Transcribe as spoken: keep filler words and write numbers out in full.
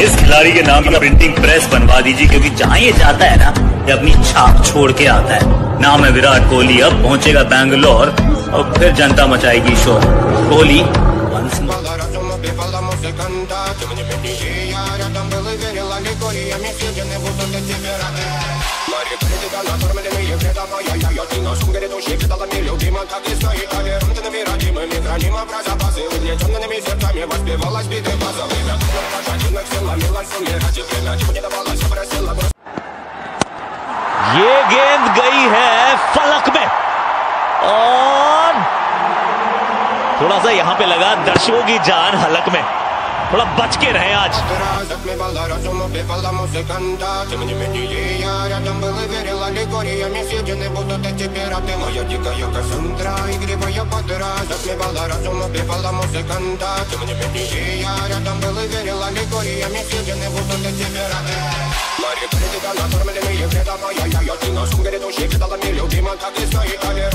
इस खिलाड़ी के नाम का प्रिंटिंग प्रेस बनवा दीजिए, क्योंकि जहां ये जाता है ना, ये अपनी छाप छोड़ के आता है। नाम है विराट कोहली। अब पहुंचेगा बैंगलोर और फिर जनता मचाएगी शोर। कोहली ये गेंद गई है फलक में और थोड़ा सा यहां पे लगा दर्शकों की जान हलक में। थोड़ा बच के रहे आज। Мария,